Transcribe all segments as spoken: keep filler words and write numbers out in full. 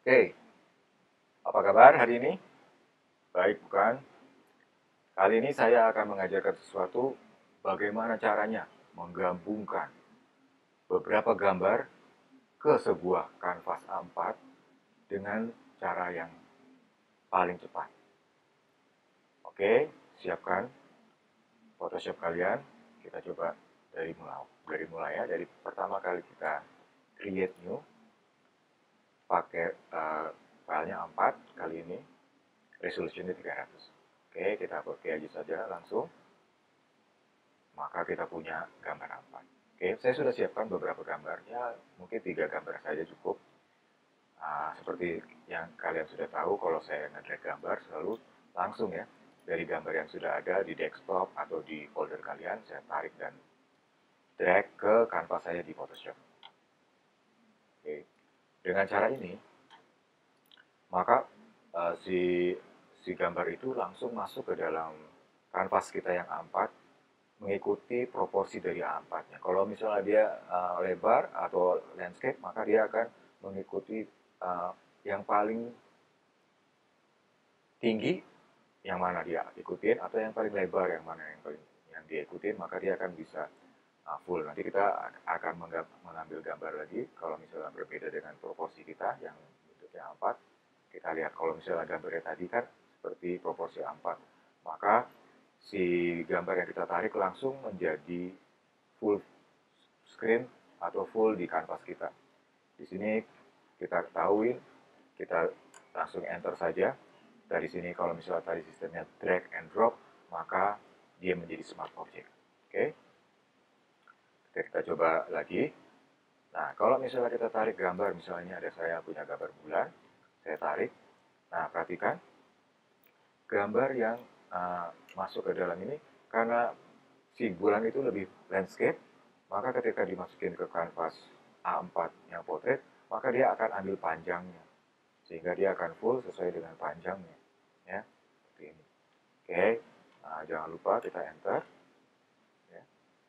Oke, apa kabar hari ini? Baik, bukan? Kali ini saya akan mengajarkan sesuatu bagaimana caranya menggabungkan beberapa gambar ke sebuah kanvas A empat dengan cara yang paling cepat. Oke, siapkan Photoshop kalian. Kita coba dari mulai. Dari mulai ya. Dari pertama kali kita create new, pakai uh, filenya A empat kali ini, resolusinya tiga ratus. Oke, kita oke aja saja langsung. Maka kita punya gambar A empat. Oke, saya sudah siapkan beberapa gambar. Ya, mungkin tiga gambar saja cukup. Uh, seperti yang kalian sudah tahu, kalau saya nge-drag gambar selalu langsung ya. Dari gambar yang sudah ada di desktop atau di folder kalian, saya tarik dan drag ke kanvas saya di Photoshop. Oke. Dengan cara ini, maka uh, si si gambar itu langsung masuk ke dalam kanvas kita yang A empat, mengikuti proporsi dari A empat-nya. Kalau misalnya dia uh, lebar atau landscape, maka dia akan mengikuti uh, yang paling tinggi, yang mana dia ikutin, atau yang paling lebar, yang mana yang paling yang dia ikutin, maka dia akan bisa uh, full. Nanti kita akan mengambil gambar lagi, kalau misalnya berbeda dengan proporsi kita, yang bentuknya A empat, kita lihat kalau misalnya gambarnya tadi kan seperti proporsi A empat, maka si gambar yang kita tarik langsung menjadi full screen atau full di kanvas kita. Di sini kita ketahui, kita langsung enter saja. Dari sini kalau misalnya tadi sistemnya drag and drop, maka dia menjadi smart object. Oke, Oke kita coba lagi. Nah, kalau misalnya kita tarik gambar, misalnya ada saya punya gambar bulan, saya tarik. Nah, perhatikan gambar yang uh, masuk ke dalam ini, karena si bulan itu lebih landscape, maka ketika dimasukin ke kanvas A empat yang portrait, maka dia akan ambil panjangnya, sehingga dia akan full sesuai dengan panjangnya, ya, seperti ini. Oke, nah, jangan lupa kita enter, ya.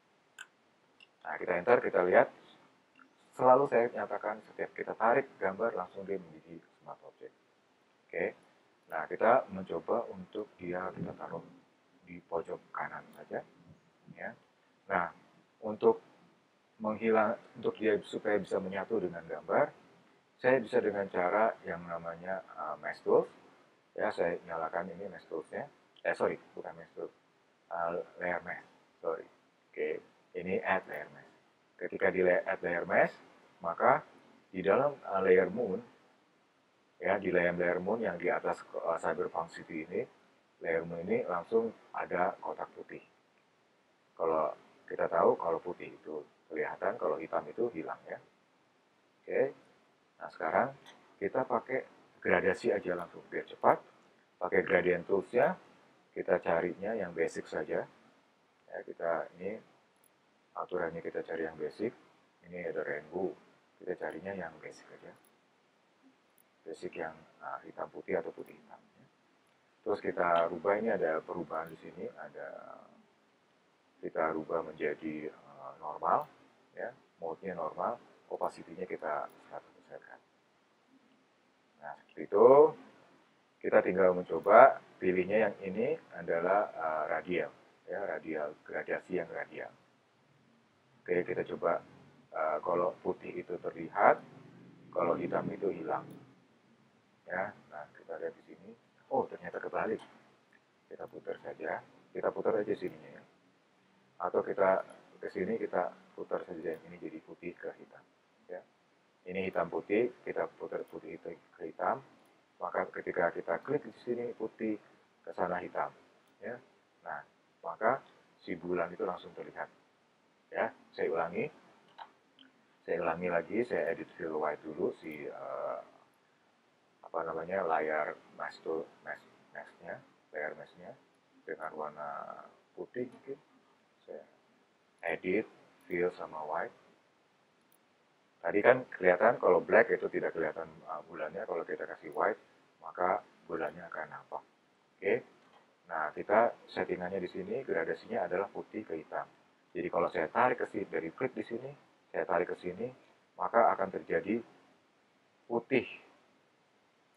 Nah, kita enter, kita lihat, selalu saya nyatakan setiap kita tarik gambar langsung dia menjadi smart object. Oke, nah kita mencoba untuk dia kita taruh di pojok kanan saja, ya. Nah, untuk menghilang, untuk dia supaya bisa menyatu dengan gambar, saya bisa dengan cara yang namanya uh, mesh tools. Ya, saya nyalakan ini mesh toolsnya. Eh, sorry, bukan mesh tools. Uh, layer mesh. Sorry. Oke, ini add layer mesh. Ketika di add layer mesh, maka di dalam uh, layer moon, ya, di layer layer moon yang di atas uh, Cyberpunk City ini, layer moon ini langsung ada kotak putih. Kalau kita tahu kalau putih itu kelihatan, kalau hitam itu hilang ya. Oke. Nah, sekarang kita pakai gradasi aja langsung biar cepat. Pakai gradient tools-nya, kita carinya yang basic saja. Ya, kita ini aturannya kita cari yang basic. Ini ada rainbow. Kita carinya yang basic aja. Basic yang uh, hitam putih atau putih hitam. Ya. Terus kita rubah, ini ada perubahan di sini, ada kita rubah menjadi uh, normal, ya, mode-nya normal, opacity-nya kita seratus persen. Nah, seperti itu, kita tinggal mencoba, pilihnya yang ini adalah uh, radial, ya, radial, gradasi yang radial. Oke, kita coba, uh, kalau putih itu terlihat, kalau hitam itu hilang. Ya, nah kita lihat di sini, oh ternyata kebalik. Kita putar saja, kita putar aja sininya ya. Atau kita ke sini kita putar saja yang ini jadi putih ke hitam, ya. Ini hitam putih, kita putar putih itu ke hitam, maka ketika kita klik di sini putih, ke sana hitam, ya. Nah, maka si bulan itu langsung terlihat, ya. Saya ulangi, saya ulangi lagi, saya edit fill white dulu si uh, apa namanya layar mesh tool, mesh meshnya, layer meshnya dengan warna putih mungkin. Saya edit fill sama white. Tadi kan kelihatan kalau black itu tidak kelihatan uh, bulannya, kalau kita kasih white maka bulannya akan nampak. Oke. Nah, kita settingannya di sini gradasinya adalah putih ke hitam. Jadi kalau saya tarik ke sini dari klik di sini, saya tarik ke sini, maka akan terjadi putih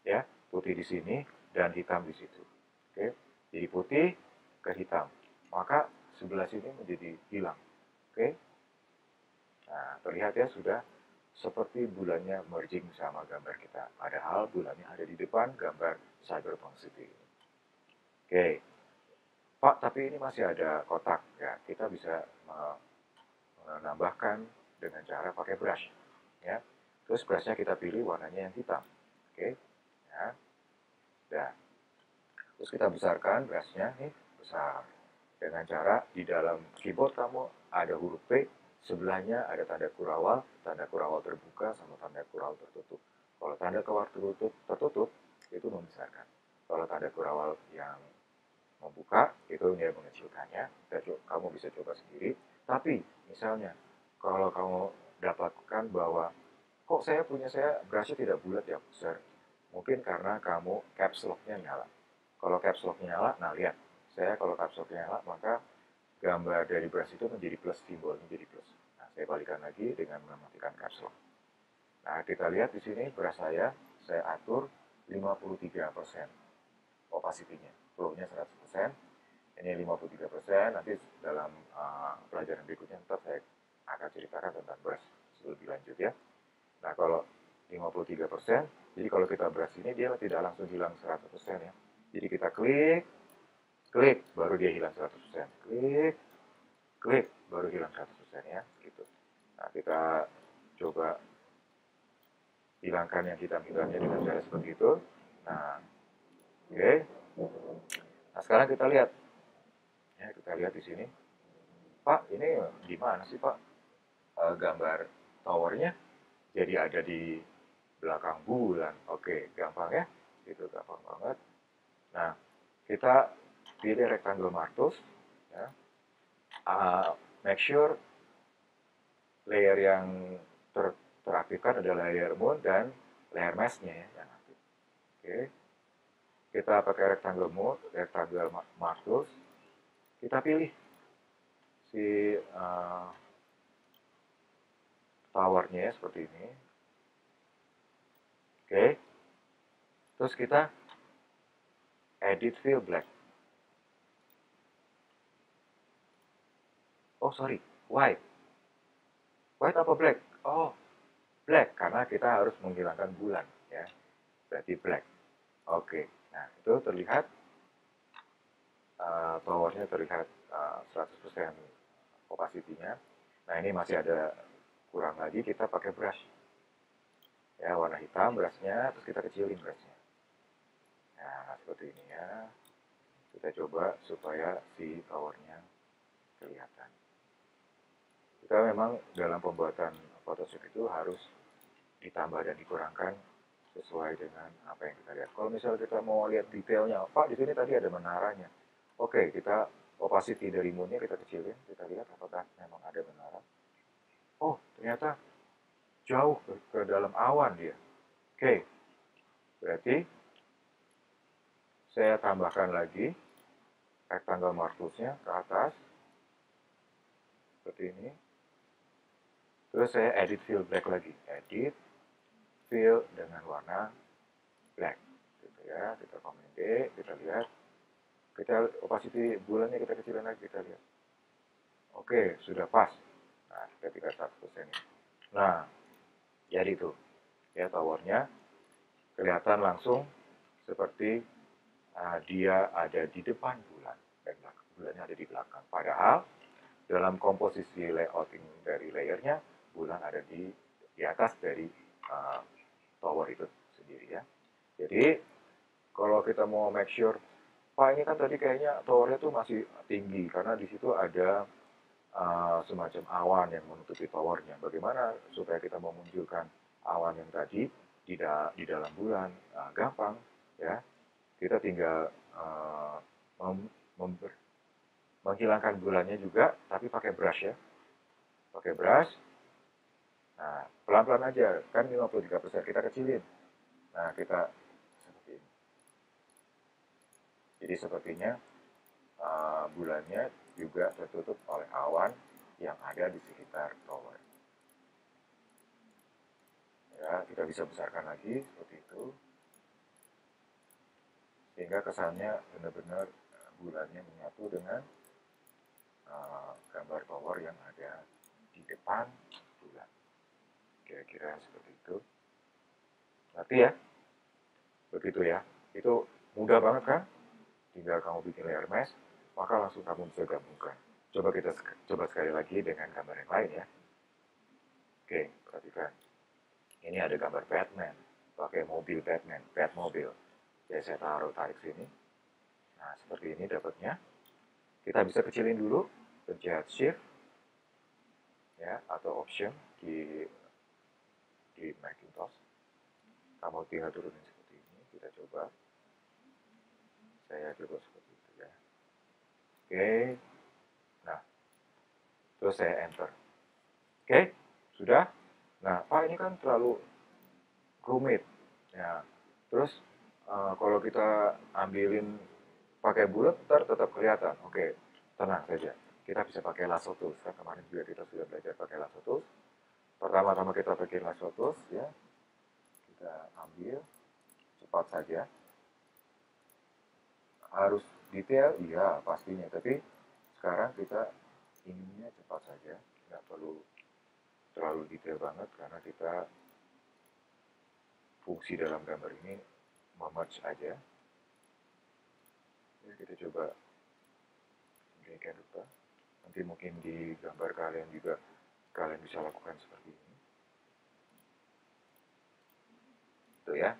ya, putih di sini dan hitam di situ. Oke, jadi putih ke hitam, maka sebelah sini menjadi hilang. Oke, nah terlihat ya sudah seperti bulannya merging sama gambar kita. Padahal bulannya ada di depan gambar Cyberpunk City. Oke, Pak, tapi ini masih ada kotak ya. Kita bisa menambahkan dengan cara pakai brush, ya. Terus brushnya kita pilih warnanya yang hitam, oke, ya. Dan terus kita besarkan brushnya nih besar dengan cara di dalam keyboard kamu ada huruf P, sebelahnya ada tanda kurawal, tanda kurawal terbuka sama tanda kurawal tertutup. Kalau tanda kurawal tertutup, tertutup itu membesarkan. Kalau tanda kurawal yang membuka itu dia mengecilkannya. Kamu bisa coba sendiri. Tapi misalnya kalau kamu dapatkan bahwa kok saya punya saya brushnya tidak bulat ya besar, mungkin karena kamu caps lock-nya nyala. Kalau caps lock-nya nyala, nah lihat, saya kalau caps lock-nya nyala maka gambar dari brush itu menjadi plus, simbolnya jadi plus. Nah, saya balikan lagi dengan mematikan caps lock. Nah, kita lihat di sini brush saya, saya atur lima puluh tiga persen opacity-nya, flow-nya seratus persen, ini lima puluh tiga persen, nanti dalam uh, pelajaran berikutnya ntar saya akan ceritakan tentang brush lebih lanjut ya. Nah, kalau lima puluh tiga persen, jadi kalau kita brush ini dia tidak langsung hilang seratus persen ya. Jadi kita klik, klik, baru dia hilang seratus persen. Klik, klik, baru hilang seratus persen ya, gitu. Nah, kita coba hilangkan yang hitam-hitamnya dengan cara seperti itu. Nah, oke. Okay. Nah, sekarang kita lihat. Ya, kita lihat di sini. Pak, ini gimana sih, Pak? E, gambar towernya jadi ada di belakang bulan. Oke, gampang ya. Itu gampang banget. Nah, kita pilih rectangle martus. Ya. Uh, make sure layer yang ter teraktifkan adalah layer moon dan layer mesh-nya ya. Yang aktif. Oke. Kita pakai rectangle mode, rectangle martus. Kita pilih si uh, towernya seperti ini. Oke. Terus kita edit fill black. Oh sorry, white. White apa black? Oh, black karena kita harus menghilangkan bulan ya. Berarti black. Oke. Nah, itu terlihat uh, towernya terlihat uh, seratus persen opacity-nya. Nah, ini masih ada kurang lagi, kita pakai brush. Ya, warna hitam brushnya, terus kita kecilin brushnya. Nah, seperti ini ya. Kita coba supaya si towernya kelihatan. Kita memang dalam pembuatan Photoshop itu harus ditambah dan dikurangkan sesuai dengan apa yang kita lihat. Kalau misalnya kita mau lihat detailnya, Pak, di sini tadi ada menaranya. Oke, kita opacity dari moonnya kita kecilin, kita lihat apakah memang ada menara. Oh, ternyata jauh ke, ke dalam awan dia. Oke, berarti saya tambahkan lagi rectangle martusnya ke atas seperti ini. Terus saya edit fill black lagi, edit fill dengan warna black, gitu ya. Kita komen D, kita lihat, kita opacity bulannya kita kecilin lagi, kita lihat. Oke, sudah pas. Nah, ketika seratus persen. Nah, jadi itu ya towernya kelihatan langsung seperti uh, dia ada di depan bulan dan bulannya ada di belakang. Padahal dalam komposisi layouting dari layernya bulan ada di di atas dari uh, tower itu sendiri ya. Jadi kalau kita mau make sure, Pak ini kan tadi kayaknya towernya tuh masih tinggi karena di situ ada uh, semacam awan yang menutupi towernya. Bagaimana supaya kita memunculkan awan yang tadi di, da di dalam bulan? Uh, gampang ya. Kita tinggal uh, mem member menghilangkan bulannya juga, tapi pakai brush ya. Pakai brush. Nah, pelan-pelan aja. Kan lima puluh tiga persen kita kecilin. Nah, kita seperti ini. Jadi sepertinya uh, bulannya juga tertutup oleh awan yang ada di sekitar tower. Ya, kita bisa besarkan lagi seperti itu. sehingga kesannya benar-benar uh, bulannya menyatu dengan uh, gambar tower yang ada di depan bulan. Kira-kira seperti itu. Berarti ya, begitu ya. Itu mudah banget kan? Tinggal kamu bikin layer mesh, maka langsung kamu bisa gabungkan. Coba kita coba sekali lagi dengan gambar yang lain ya. Oke, perhatikan. Ini ada gambar Batman, pakai mobil Batman, Batmobile. Jadi saya taruh tarik sini. Nah, seperti ini dapatnya. Kita bisa kecilin dulu, pencet Shift ya atau Option di di Macintosh. Kamu tinggal turunin seperti ini. Kita coba. Saya coba seperti itu ya. Oke. Nah, terus saya enter. Oke, sudah. Nah, Pak ini kan terlalu rumit. Ya, terus uh, kalau kita ambilin pakai bulat, ntar tetap kelihatan. Oke, tenang saja. Kita bisa pakai lasso tools. Kan kemarin juga kita sudah belajar pakai lasso tools. Pertama-tama kita pakai lasso tools ya. Kita ambil cepat saja. Harus detail, iya pastinya. Tapi sekarang kita inginnya cepat saja. Nggak perlu terlalu detail banget karena kita fungsi dalam gambar ini memerge aja. Ya, kita coba demikian rupa. Nanti mungkin di gambar kalian juga kalian bisa lakukan seperti ini. Itu ya.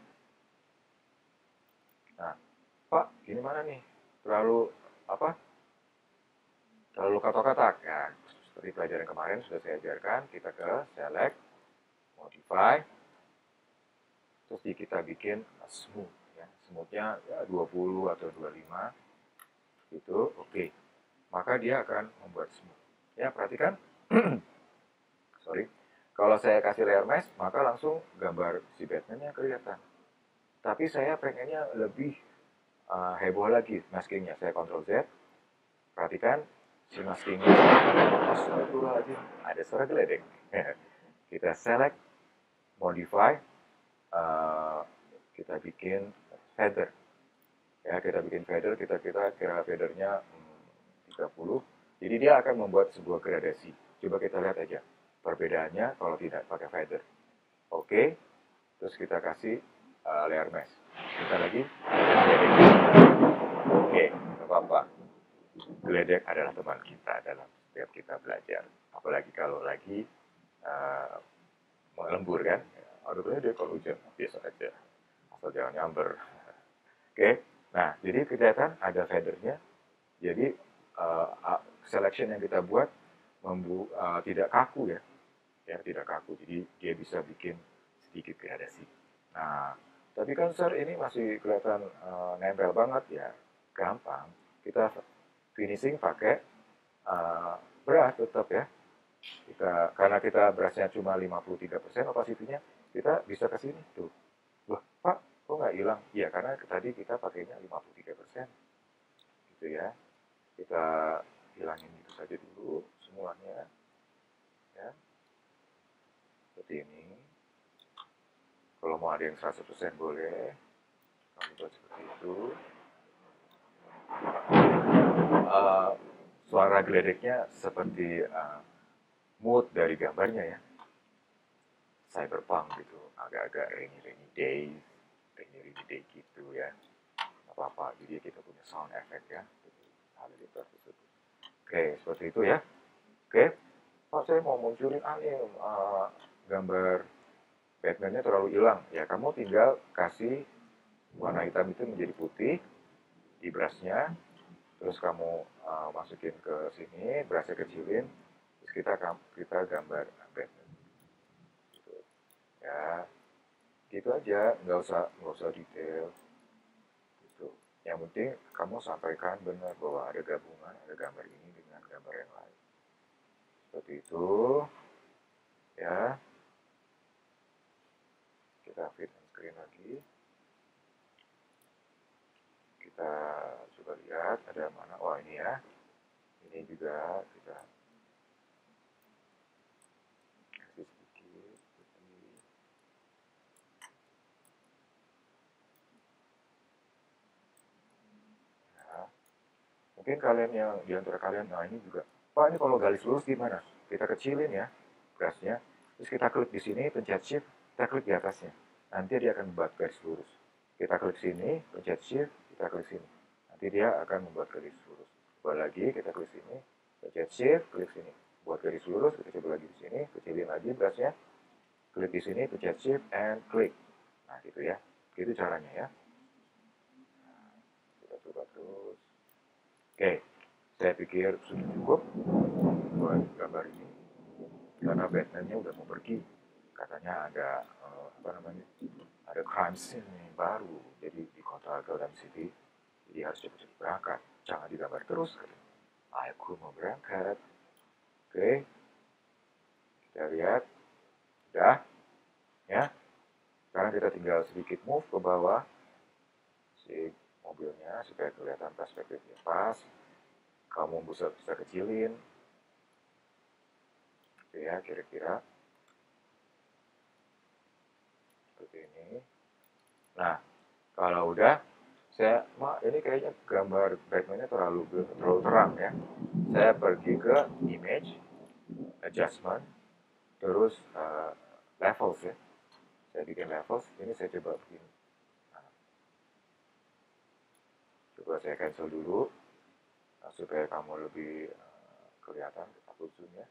Nah, Pak, gini mana nih? Terlalu apa? Terlalu kotak-kotak ya. Seperti pelajaran kemarin sudah saya ajarkan, kita ke select, modify, terus kita bikin smooth ya. Smoothnya ya dua puluh atau dua puluh lima gitu, oke. Okay. Maka dia akan membuat smooth. Ya, perhatikan. Sorry. Kalau saya kasih layer mesh, maka langsung gambar si Batman-nya kelihatan. Tapi saya pengennya lebih uh, heboh lagi maskingnya. Saya Ctrl Z. Perhatikan si maskingnya. Astagfirullahaladzim, ada suara geledek. Kita select, modify, uh, kita bikin feather. Ya, kita bikin feather, kita kita kira feathernya hmm, tiga puluh. Jadi dia akan membuat sebuah gradasi. Coba kita lihat aja perbedaannya kalau tidak pakai feather. Oke, terus kita kasih uh, layer mesh. Kita lagi. Oke, nggak apa-apa. Geledek adalah teman kita dalam setiap kita belajar. Apalagi kalau lagi uh, melembur kan. Aduh geledek kalau hujan biasa aja. Asal jangan nyamber. Oke, nah jadi kelihatan ada feathernya. Jadi uh, selection yang kita buat membu uh, tidak kaku ya. Ya tidak kaku. Jadi dia bisa bikin sedikit gradasi. Nah, tapi kan sir ini masih kelihatan uh, nempel banget ya. Gampang. Kita finishing pakai uh, brush tetap ya. Kita karena kita brushnya cuma lima puluh tiga persen opacity-nya, kita bisa ke sini tuh. Loh, Pak, kok nggak hilang? Iya, karena tadi kita pakainya lima puluh tiga persen. Gitu ya. Kita hilangin itu saja dulu semuanya. Ya. Seperti ini. Kalau mau ada yang seratus persen boleh. Kamu buat seperti itu. Uh, suara geledeknya seperti uh, mood dari gambarnya ya, cyberpunk gitu, agak-agak rainy-rainy day, rainy-rainy day gitu ya, nggak apa-apa. Jadi kita punya sound effect ya, hal itu tersebut. Oke, seperti itu ya. Oke, Pak saya mau munculin aneh uh, gambar Batman-nya terlalu hilang, ya kamu tinggal kasih warna hitam itu menjadi putih di brush-nya. Terus kamu uh, masukin ke sini, brush-nya kecilin, terus kita kita gambar Batman. Gitu. Ya, gitu aja, nggak usah nggak usah detail. Gitu. Yang penting kamu sampaikan benar bahwa ada gabungan, ada gambar ini dengan gambar yang lain. Seperti itu, ya. Kita fit on screen lagi. Kita coba lihat ada mana. Oh ini ya, ini juga kita kasih sedikit putih. Mungkin kalian yang di antara kalian, nah ini juga, Pak ini kalau garis lurus gimana? Kita kecilin ya brushnya, terus kita klik di sini, pencet shift, kita klik di atasnya. Nanti dia akan membuat garis lurus. Kita klik sini, pencet shift, kita klik sini. Nanti dia akan membuat garis lurus. Coba lagi, kita klik sini, pencet shift, klik sini. Buat garis lurus, kita coba lagi di sini, kecilin lagi brushnya, klik di sini, pencet shift, and klik. Nah gitu ya, itu caranya ya. Nah, kita coba terus. Oke, saya pikir sudah cukup buat gambar ini. Karena Batman-nya udah mau pergi. Katanya ada, uh, apa namanya, ada crime scene nih baru. Jadi di kota Gotham City. Jadi harus cepat-cepat berangkat. Jangan digambar terus. Aku mau berangkat. Oke, kita lihat. Udah, ya. Sekarang kita tinggal sedikit move ke bawah si mobilnya supaya kelihatan perspektifnya pas. Kamu bisa bisa kecilin, oke ya, kira-kira seperti ini. Nah, kalau udah, saya, mak ini kayaknya gambar Batman-nya terlalu terlalu terang ya. Saya pergi ke image, adjustment, terus uh, levels ya. Saya bikin levels, ini saya coba bikin. Nah, coba saya cancel dulu. Nah, supaya kamu lebih uh, kelihatan, aku zoom ya.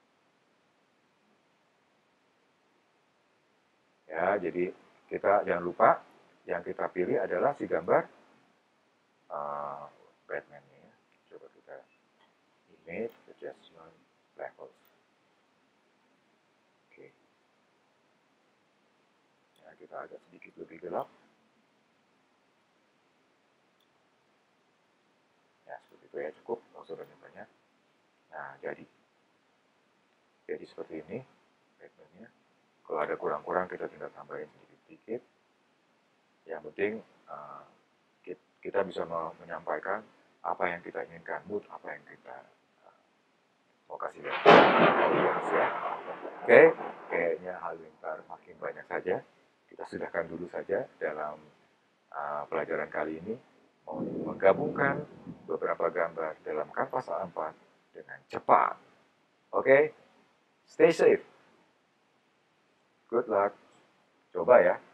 Ya, jadi kita jangan lupa yang kita pilih adalah si gambar uh, Batman ya. Coba kita image, adjustment, levels. Oke. Ya, kita agak sedikit lebih gelap. Ya, seperti itu ya, cukup, nggak usah banyak-banyak. Nah, jadi jadi seperti ini Batman-nya. Kalau ada kurang-kurang kita tinggal tambahin sedikit-sedikit. Yang penting uh, kita bisa menyampaikan apa yang kita inginkan, mood apa yang kita uh, mau kasih lihat. Ya. Oke, kayaknya halilintar makin banyak saja. Kita sudahkan dulu saja dalam uh, pelajaran kali ini. Mau menggabungkan beberapa gambar dalam kanvas A empat dengan cepat. Oke, stay safe. Good luck. Coba ya.